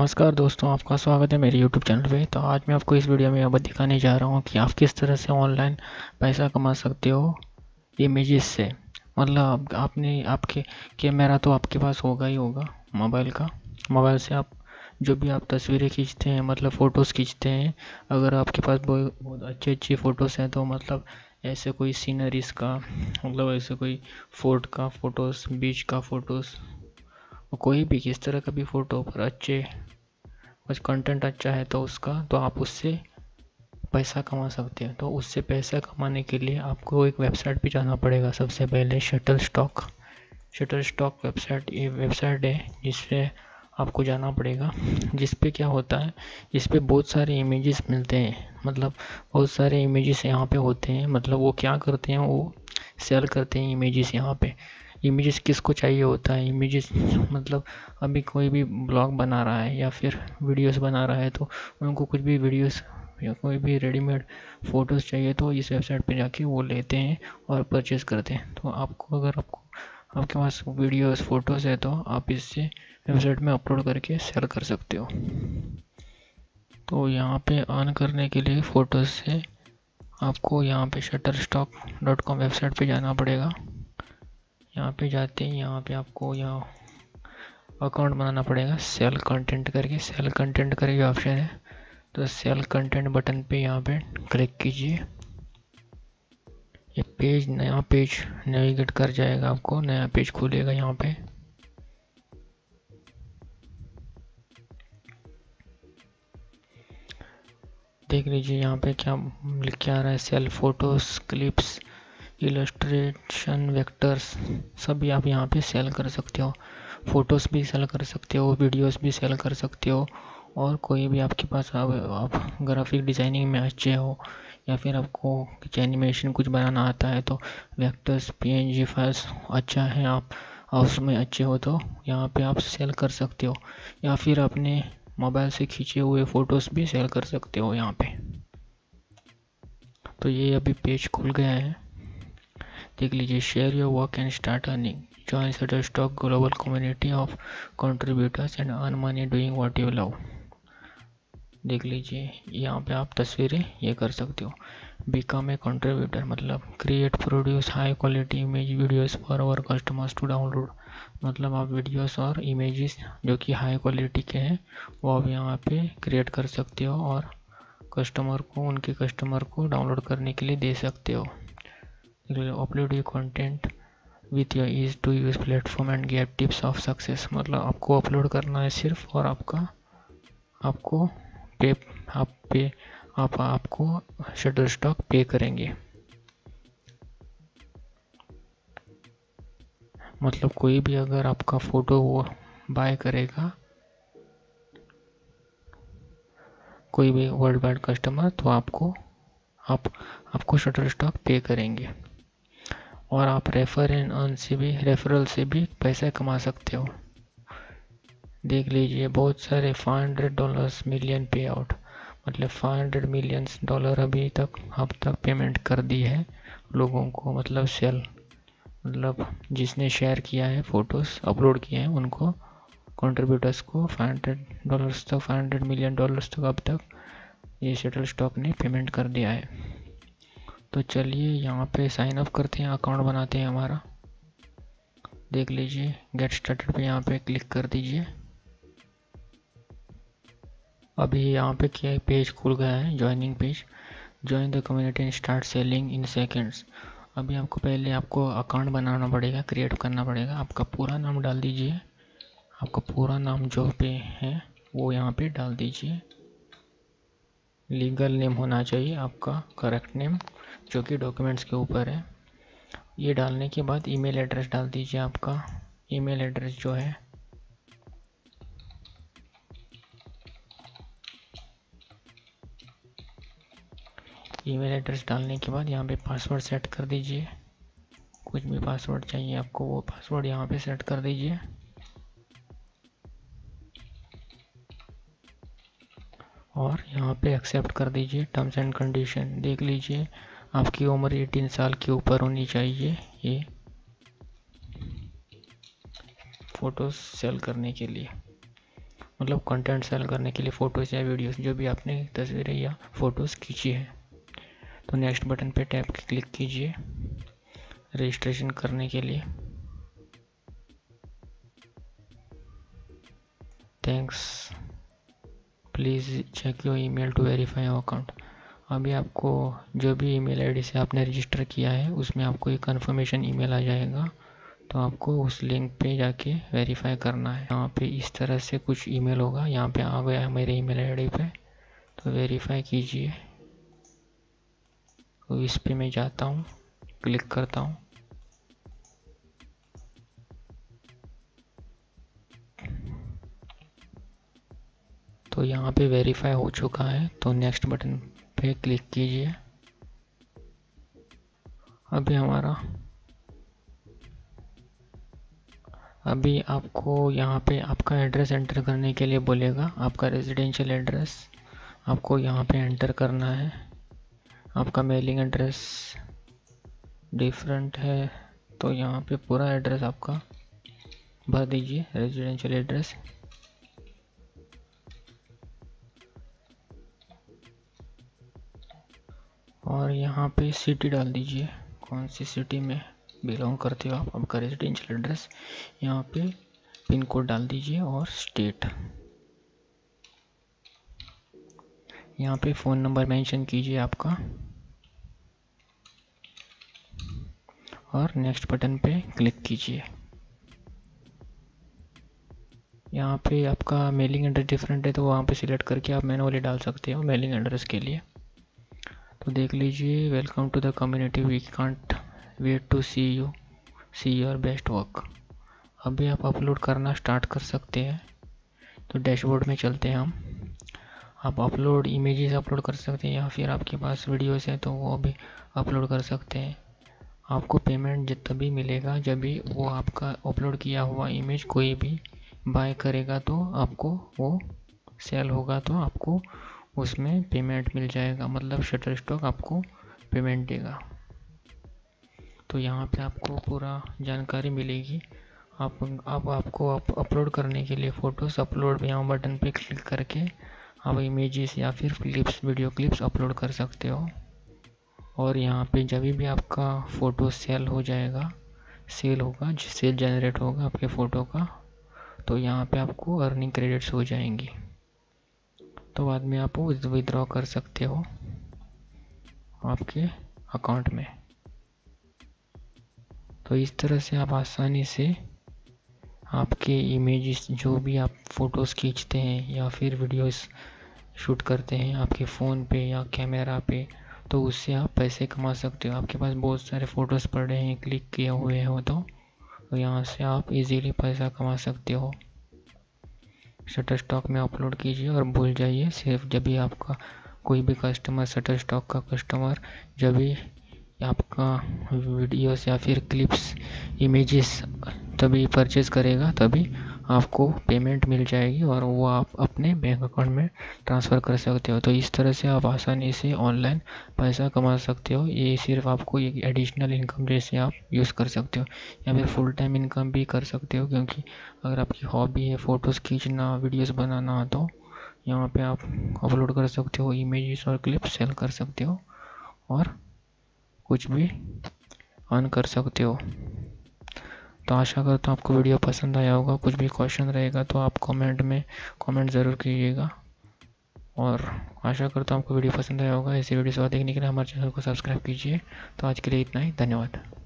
नमस्कार दोस्तों, आपका स्वागत है मेरे YouTube चैनल पे। तो आज मैं आपको इस वीडियो में अब दिखाने जा रहा हूँ कि आप किस तरह से ऑनलाइन पैसा कमा सकते हो इमेजेस से। मतलब आपने आपके कैमरा तो आपके पास होगा ही होगा मोबाइल का। मोबाइल से आप जो भी आप तस्वीरें खींचते हैं, मतलब फ़ोटोज़ खींचते हैं, अगर आपके पास बहुत अच्छी अच्छी फ़ोटोज़ हैं तो मतलब ऐसे कोई सीनरीज़ का, मतलब ऐसे कोई फोर्ट का फ़ोटोज़, बीच का फ़ोटोज़, कोई भी किस तरह का भी फ़ोटो पर अच्छे बस कंटेंट अच्छा है तो उसका तो आप उससे पैसा कमा सकते हैं। तो उससे पैसा कमाने के लिए आपको एक वेबसाइट पे जाना पड़ेगा। सबसे पहले शटरस्टॉक वेबसाइट, ये वेबसाइट है जिसपे आपको जाना पड़ेगा। जिस पे क्या होता है, इस पे बहुत सारे इमेजेस मिलते हैं, मतलब बहुत सारे इमेजेस यहाँ पे होते हैं। मतलब वो क्या करते हैं, वो सेल करते हैं इमेजेस यहाँ पे। इमेजेस किसको चाहिए होता है, इमेजेस मतलब अभी कोई भी ब्लॉग बना रहा है या फिर वीडियोस बना रहा है तो उनको कुछ भी वीडियोस या कोई भी रेडीमेड फ़ोटोज़ चाहिए तो इस वेबसाइट पे जाके वो लेते हैं और परचेज़ करते हैं। तो अगर आपके पास वीडियोस फ़ोटोज़ है तो आप इससे वेबसाइट में अपलोड करके सेल कर सकते हो। तो यहाँ पे अर्न करने के लिए फ़ोटोज़ से आपको यहाँ पे shutterstock.com वेबसाइट पे जाना पड़ेगा। यहाँ पे जाते हैं, यहाँ पे आपको यहाँ अकाउंट बनाना पड़ेगा। सेल कंटेंट करके ऑप्शन है, तो सेल कंटेंट बटन पे यहाँ पे क्लिक कीजिए। ये नया पेज नेविगेट कर जाएगा, आपको नया पेज खुलेगा। यहाँ पे देख लीजिए, यहाँ पे क्या लिख के आ रहा है, sell photos, clips, illustration, vectors, सभी आप यहाँ पे सेल कर सकते हो। फ़ोटोज़ भी सेल कर सकते हो, वीडियोस भी सेल कर सकते हो, और कोई भी आपके पास आप ग्राफिक डिज़ाइनिंग में अच्छे हो या फिर आपको कुछ एनिमेशन कुछ बनाना आता है तो वेक्टर्स, पीएनजी फाइल्स अच्छा है, आप उसमें अच्छे हो तो यहाँ पे आप सेल कर सकते हो। या फिर अपने मोबाइल से खींचे हुए फ़ोटोज़ भी सेल कर सकते हो यहाँ पे। तो ये अभी पेज खुल गया है, देख लीजिए। Share your work and start earning, join Shutterstock global community of contributors and earn money doing what you love. देख लीजिए, यहाँ पे आप तस्वीरें ये कर सकते हो। बिकम ए कंट्रीब्यूटर मतलब create produce high quality image videos for our customers to download. मतलब आप वीडियोस और इमेजेस जो कि हाई क्वालिटी के हैं वो आप यहाँ पे क्रिएट कर सकते हो और उनके कस्टमर को डाउनलोड करने के लिए दे सकते हो। Upload your content with your easy to use platform and get tips of success. मतलब आपको अपलोड करना है सिर्फ, और आपको आपको शटरस्टॉक पे करेंगे। मतलब कोई भी अगर आपका फ़ोटो वो बाय करेगा, कोई भी वर्ल्ड वाइड कस्टमर, तो आपको शटरस्टॉक पे करेंगे। और आप रेफरल से भी पैसे कमा सकते हो। देख लीजिए, बहुत सारे $500 मिलियन पे आउट, मतलब $500 मिलियन अब तक पेमेंट कर दी है लोगों को। मतलब जिसने शेयर किया है, फ़ोटोज़ अपलोड किए हैं, उनको कंट्रीब्यूटर्स को $500 मिलियन तक अब तक ये शटरस्टॉक ने पेमेंट कर दिया है। तो चलिए यहाँ पे साइन अप करते हैं, अकाउंट बनाते हैं हमारा। देख लीजिए, गेट स्टार्टेड पे यहाँ पे क्लिक कर दीजिए। अभी यहाँ पे क्या पेज खुल गया है, joining page. Join the community and start selling in seconds. अभी आपको अकाउंट बनाना पड़ेगा, क्रिएट करना पड़ेगा। आपका पूरा नाम डाल दीजिए, आपका पूरा नाम जो पे है वो यहाँ पे डाल दीजिए। लीगल नेम होना चाहिए आपका, करेक्ट नेम, जो कि डॉक्यूमेंट्स के ऊपर है। ये डालने के बाद ईमेल एड्रेस डाल दीजिए। आपका ईमेल एड्रेस जो है, ईमेल एड्रेस डालने के बाद यहाँ पे पासवर्ड सेट कर दीजिए। कुछ भी पासवर्ड चाहिए आपको, वो पासवर्ड यहाँ पे सेट कर दीजिए। और यहाँ पे एक्सेप्ट कर दीजिए टर्म्स एंड कंडीशन। देख लीजिए, आपकी उम्र 18 साल के ऊपर होनी चाहिए ये फ़ोटो सेल करने के लिए। मतलब कंटेंट सेल करने के लिए फ़ोटोज़ या वीडियोस जो भी आपने तस्वीरें या फ़ोटोज़ खींची है। तो नेक्स्ट बटन पे टैप क्लिक कीजिए रजिस्ट्रेशन करने के लिए। Thanks, please check your email to verify your account. अभी आपको जो भी ईमेल आईडी से आपने रजिस्टर किया है उसमें आपको एक कन्फर्मेशन ईमेल आ जाएगा, तो आपको उस लिंक पे जाके वेरीफाई करना है। यहाँ पे इस तरह से कुछ ईमेल होगा, यहाँ पे आ गया है मेरे ईमेल आईडी पे, तो वेरीफाई कीजिए। तो इस पे मैं जाता हूँ, क्लिक करता हूँ। तो यहाँ पे वेरीफाई हो चुका है, तो नेक्स्ट बटन पे क्लिक कीजिए। अभी आपको यहाँ पे आपका एड्रेस एंटर करने के लिए बोलेगा। आपका रेजिडेंशियल एड्रेस आपको यहाँ पे एंटर करना है। आपका मेलिंग एड्रेस डिफरेंट है, तो यहाँ पे पूरा एड्रेस आपका भर दीजिए, रेजिडेंशियल एड्रेस। और यहाँ पे सिटी डाल दीजिए, कौन सी सिटी में बिलोंग करते हो आप। आपका रेजिडेंशियल एड्रेस, यहाँ पे पिन कोड डाल दीजिए और स्टेट। यहाँ पे फ़ोन नंबर मेंशन कीजिए आपका और नेक्स्ट बटन पे क्लिक कीजिए। यहाँ पे आपका मेलिंग एड्रेस डिफरेंट है, तो वहाँ पे सिलेक्ट करके आप मैनुअली डाल सकते हो मेलिंग एड्रेस के लिए। तो देख लीजिए, welcome to the community, we can't wait to see your best work. अभी आप अपलोड करना स्टार्ट कर सकते हैं। तो डैशबोर्ड में चलते हैं हम। आप अपलोड इमेजेस अपलोड कर सकते हैं, या फिर आपके पास वीडियोस है तो वो भी अपलोड कर सकते हैं। आपको पेमेंट तभी मिलेगा जब भी वो आपका अपलोड किया हुआ इमेज कोई भी बाय करेगा, तो आपको वो सेल होगा, तो आपको उसमें पेमेंट मिल जाएगा, मतलब शटरस्टॉक आपको पेमेंट देगा। तो यहाँ पे आपको पूरा जानकारी मिलेगी। आपको अपलोड करने के लिए फ़ोटोज़ अपलोड यहाँ बटन पे क्लिक करके आप इमेजेस या फिर क्लिप्स, वीडियो क्लिप्स अपलोड कर सकते हो। और यहाँ पे जब भी आपका फ़ोटो सेल होगा, सेल जनरेट होगा आपके फ़ोटो का, तो यहाँ पे आपको अर्निंग क्रेडिट्स हो जाएंगी। तो बाद में आप विड्रॉ कर सकते हो आपके अकाउंट में। तो इस तरह से आप आसानी से आपके इमेजेस, जो भी आप फ़ोटोज़ खींचते हैं या फिर वीडियोस शूट करते हैं आपके फ़ोन पे या कैमरा पे, तो उससे आप पैसे कमा सकते हो। आपके पास बहुत सारे फ़ोटोज़ पड़े हैं, क्लिक किए हुए हो, तो यहाँ से आप इजीली पैसा कमा सकते हो। शटरस्टॉक में अपलोड कीजिए और भूल जाइए, सिर्फ जब भी आपका कोई भी कस्टमर, शटरस्टॉक का कस्टमर, जब भी आपका वीडियोस या फिर क्लिप्स, इमेजेस तभी परचेज़ करेगा, तभी आपको पेमेंट मिल जाएगी और वो आप अपने बैंक अकाउंट में ट्रांसफ़र कर सकते हो। तो इस तरह से आप आसानी से ऑनलाइन पैसा कमा सकते हो। ये सिर्फ आपको एक एडिशनल इनकम जैसे आप यूज़ कर सकते हो, या फिर फुल टाइम इनकम भी कर सकते हो, क्योंकि अगर आपकी हॉबी है फ़ोटोज़ खींचना, वीडियोस बनाना, तो यहाँ पे आप अपलोड कर सकते हो इमेजेस और क्लिप सेल कर सकते हो और कुछ भी अर्न कर सकते हो। तो आशा करता हूँ आपको वीडियो पसंद आया होगा। कुछ भी क्वेश्चन रहेगा तो आप कमेंट ज़रूर कीजिएगा, और आशा करता हूँ आपको वीडियो पसंद आया होगा। ऐसी वीडियो और देखने के लिए हमारे चैनल को सब्सक्राइब कीजिए। तो आज के लिए इतना ही, धन्यवाद।